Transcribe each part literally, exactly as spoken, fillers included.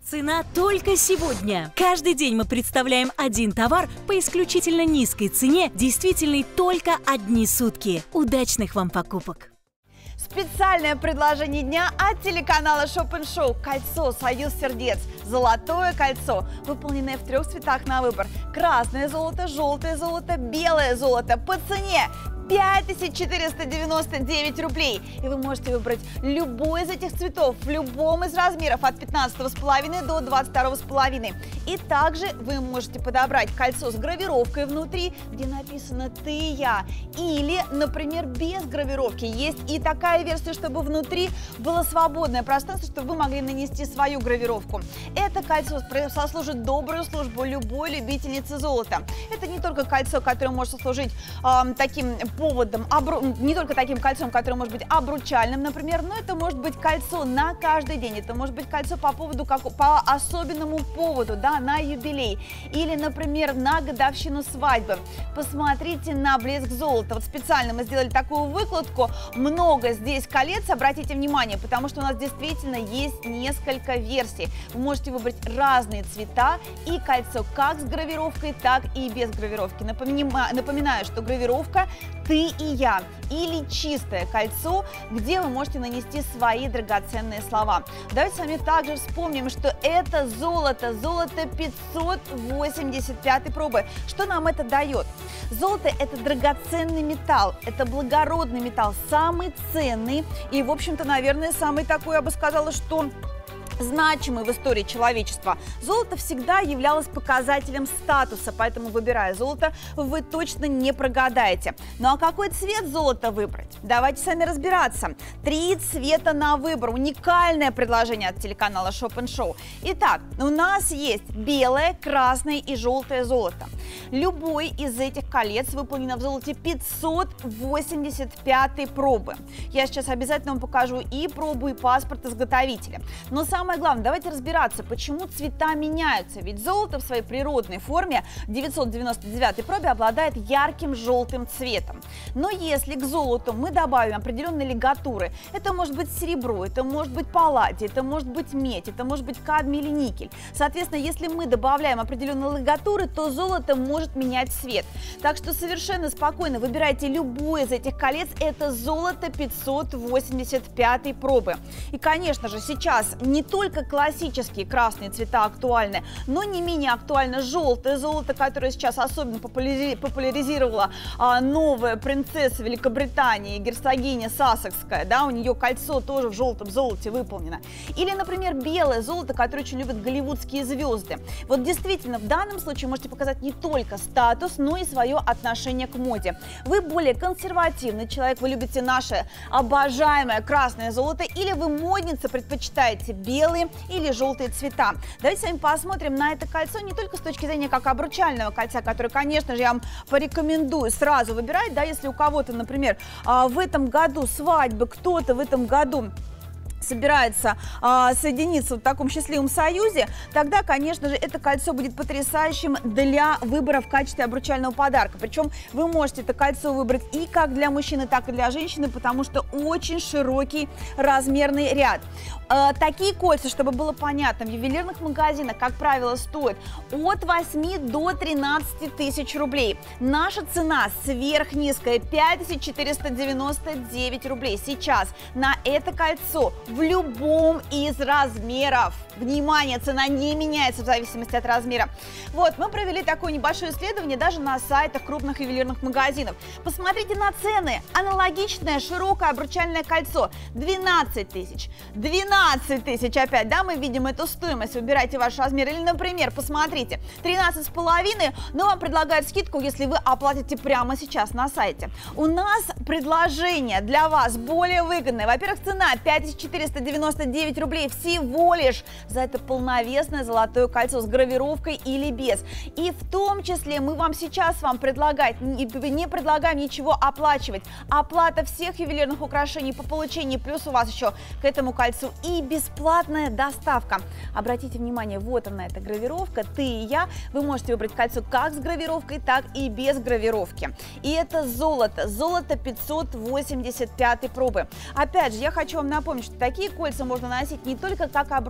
Цена только сегодня. Каждый день мы представляем один товар по исключительно низкой цене, действительной только одни сутки. Удачных вам покупок! Специальное предложение дня от телеканала Shop and Show. Кольцо «Союз сердец». Золотое кольцо, выполненное в трех цветах на выбор. Красное золото, желтое золото, белое золото. По цене пять тысяч четыреста девяносто девять рублей. И вы можете выбрать любой из этих цветов в любом из размеров от пятнадцатого с половиной до двадцать второго с половиной. И также вы можете подобрать кольцо с гравировкой внутри, где написано «Ты и я». Или, например, без гравировки. Есть и такая версия, чтобы внутри было свободное пространство, чтобы вы могли нанести свою гравировку. Это кольцо сослужит добрую службу любой любительнице золота. Это не только кольцо, которое может сослужить э, таким поводом, обру... не только таким кольцом, которое может быть обручальным, например, но это может быть кольцо на каждый день, это может быть кольцо по поводу, как... по особенному поводу, да, на юбилей, или, например, на годовщину свадьбы. Посмотрите на блеск золота. Вот специально мы сделали такую выкладку, много здесь колец, обратите внимание, потому что у нас действительно есть несколько версий. Вы можете выбрать разные цвета и кольцо как с гравировкой, так и без гравировки. Напоминаю, напоминаю, что гравировка «Ты и я» или чистое кольцо, где вы можете нанести свои драгоценные слова. Давайте с вами также вспомним, что это золото, золото пятьсот восемьдесят пятой пробы. Что нам это дает? Золото – это драгоценный металл, это благородный металл, самый ценный и, в общем-то, наверное, самый такой, я бы сказала, что значимый в истории человечества. Золото всегда являлось показателем статуса, поэтому, выбирая золото, вы точно не прогадаете. Ну а какой цвет золота выбрать? Давайте с вами разбираться. Три цвета на выбор. Уникальное предложение от телеканала Shop and Show. Итак, у нас есть белое, красное и желтое золото. Любой из этих колец выполнено в золоте пятьсот восемьдесят пятой пробы. Я сейчас обязательно вам покажу и пробу, и паспорт изготовителя. Но самое Самое главное, давайте разбираться, почему цвета меняются. Ведь золото в своей природной форме в девятьсот девяносто девятой пробе обладает ярким желтым цветом. Но если к золоту мы добавим определенные лигатуры, это может быть серебро, это может быть палладий, это может быть медь, это может быть кадмий или никель. Соответственно, если мы добавляем определенные лигатуры, то золото может менять цвет. Так что совершенно спокойно выбирайте любое из этих колец. Это золото пятьсот восемьдесят пятой пробы. И, конечно же, сейчас не только Только классические красные цвета актуальны, но не менее актуально желтое золото, которое сейчас особенно популяризировала а, новая принцесса Великобритании, герцогиня Сассекская, да, у нее кольцо тоже в желтом золоте выполнено. Или, например, белое золото, которое очень любят голливудские звезды. Вот действительно, в данном случае можете показать не только статус, но и свое отношение к моде. Вы более консервативный человек, вы любите наше обожаемое красное золото, или вы модница, предпочитаете белое или желтые цвета. Давайте с вами посмотрим на это кольцо не только с точки зрения как обручального кольца, которое, конечно же, я вам порекомендую сразу выбирать, да, если у кого-то, например, в этом году свадьба, кто-то в этом году собирается а, соединиться в таком счастливом союзе, тогда, конечно же, это кольцо будет потрясающим для выбора в качестве обручального подарка. Причем вы можете это кольцо выбрать и как для мужчины, так и для женщины, потому что очень широкий размерный ряд. А, такие кольца, чтобы было понятно, в ювелирных магазинах, как правило, стоят от восьми до тринадцати тысяч рублей. Наша цена сверхнизкая, пять тысяч четыреста девяносто девять рублей. Сейчас на это кольцо в любом из размеров. Внимание, цена не меняется в зависимости от размера. Вот, мы провели такое небольшое исследование даже на сайтах крупных ювелирных магазинов. Посмотрите на цены. Аналогичное широкое обручальное кольцо двенадцать тысяч, двенадцать тысяч опять, да, мы видим эту стоимость. Выбирайте ваш размер. Или, например, посмотрите, тринадцать с половиной, но вам предлагают скидку, если вы оплатите прямо сейчас на сайте. У нас предложение для вас более выгодное. Во-первых, цена пять тысяч четыреста девяносто девять рублей всего лишь за это полновесное золотое кольцо с гравировкой или без. И в том числе мы вам сейчас вам предлагать, не, не предлагаем ничего оплачивать. Оплата всех ювелирных украшений по получению, плюс у вас еще к этому кольцу и бесплатная доставка. Обратите внимание, вот она, эта гравировка «Ты и я». Вы можете выбрать кольцо как с гравировкой, так и без гравировки. И это золото, золото пятьсот восемьдесят пятой пробы. Опять же, я хочу вам напомнить, что такие кольца можно носить не только как обручальные,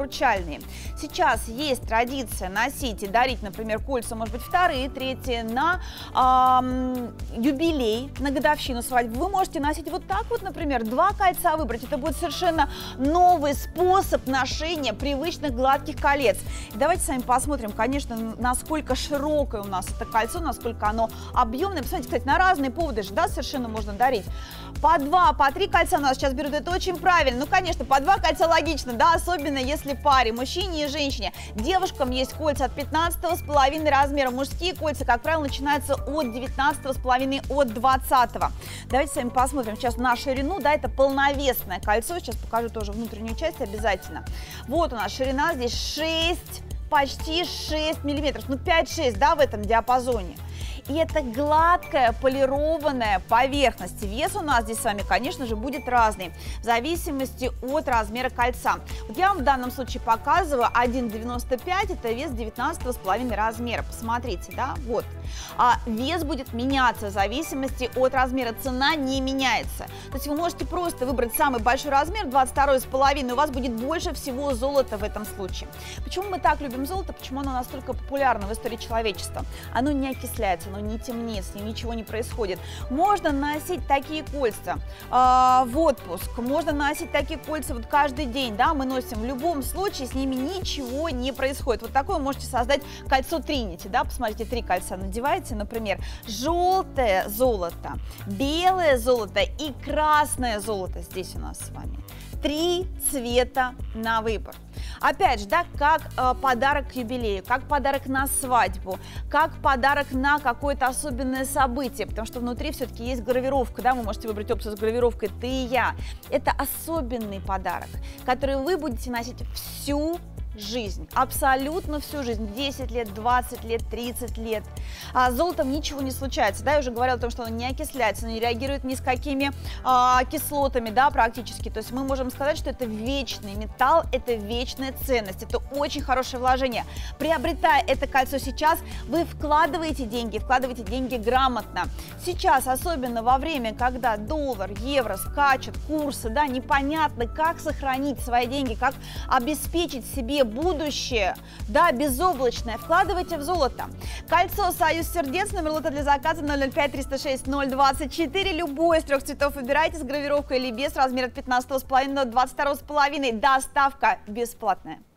разные. Сейчас есть традиция носить и дарить, например, кольца, может быть, вторые, третьи на эм, юбилей, на годовщину свадьбы. Вы можете носить вот так вот, например, два кольца выбрать. Это будет совершенно новый способ ношения привычных гладких колец. И давайте с вами посмотрим, конечно, насколько широкое у нас это кольцо, насколько оно объемное. Посмотрите, кстати, на разные поводы же, да, совершенно можно дарить. По два, по три кольца у нас сейчас берут, это очень правильно. Ну, конечно, по два кольца логично, да, особенно если паре, мужчине и женщине. Девушкам есть кольца от пятнадцатого с половиной размера, мужские кольца, как правило, начинаются от девятнадцатого с половиной, от двадцатого. Давайте с вами посмотрим сейчас на ширину, да, это полновесное кольцо, сейчас покажу тоже внутреннюю часть обязательно. Вот у нас ширина здесь шесть, почти шесть миллиметров, ну пять-шесть, да, в этом диапазоне. И это гладкая полированная поверхность. Вес у нас здесь с вами, конечно же, будет разный, в зависимости от размера кольца. Вот я вам в данном случае показываю один девяносто пять, это вес девятнадцатого с половиной размера. Посмотрите, да, вот. А вес будет меняться в зависимости от размера, цена не меняется. То есть вы можете просто выбрать самый большой размер, двадцать два с половиной, у вас будет больше всего золота в этом случае. Почему мы так любим золото, почему оно настолько популярно в истории человечества? Оно не окисляется, оно не темнеет, с ним ничего не происходит. Можно носить такие кольца э, в отпуск, можно носить такие кольца вот каждый день, да, мы носим, в любом случае с ними ничего не происходит. Вот такое можете создать кольцо Тринити, да, посмотрите, три кольца надеваете, например, желтое золото, белое золото и красное золото здесь у нас с вами. Три цвета на выбор. Опять же, да, как э, подарок к юбилею, как подарок на свадьбу, как подарок на какое-то особенное событие, потому что внутри все-таки есть гравировка, да, вы можете выбрать опцию с гравировкой «Ты и я». Это особенный подарок, который вы будете носить всю жизнь, абсолютно всю жизнь, десять лет, двадцать лет, тридцать лет. А с золотом ничего не случается, да, я уже говорила о том, что оно не окисляется, оно не реагирует ни с какими а, кислотами, да, практически, то есть мы можем сказать, что это вечный металл, это вечная ценность, это очень хорошее вложение. Приобретая это кольцо сейчас, вы вкладываете деньги, вкладываете деньги грамотно. Сейчас, особенно во время, когда доллар, евро скачут, курсы, да, непонятно, как сохранить свои деньги, как обеспечить себе будущее, да, безоблачное, вкладывайте в золото. Кольцо «Союз сердец», номер лота для заказа ноль ноль пять триста шесть ноль двадцать четыре, любой из трех цветов выбирайте, с гравировкой или без, размер от пятнадцатого с половиной до двадцать второго с половиной, доставка бесплатная.